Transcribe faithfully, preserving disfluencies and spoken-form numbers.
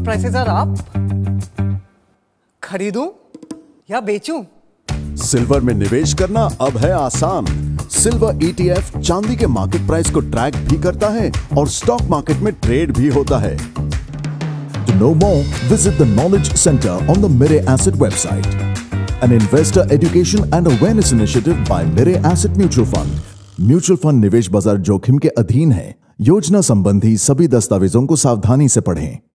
Prices are up. खरीदूं या बेचूं? सिल्वर में निवेश करना अब है आसान। सिल्वर ईटीएफ चांदी के मार्केट प्राइस को ट्रैक भी करता है और स्टॉक मार्केट में ट्रेड भी होता है। To know more, visit the Knowledge Center on the Mirae Asset website. An investor education and awareness initiative by Mirae Asset Mutual Fund. Mutual fund निवेश बाजार जोखिम के अधीन है। योजना संबंधी सभी दस्तावेजों को सावधानी से पढ़ें।